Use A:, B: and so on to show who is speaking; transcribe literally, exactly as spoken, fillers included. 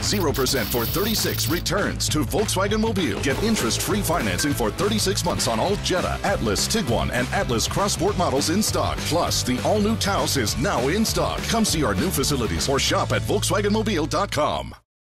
A: zero percent for thirty-six returns to Volkswagen Mobile. Get interest-free financing for thirty-six months on all Jetta, Atlas, Tiguan, and Atlas Crossport models in stock. Plus, the all-new Taos is now in stock. Come see our new facilities or shop at Volkswagen Mobile dot com.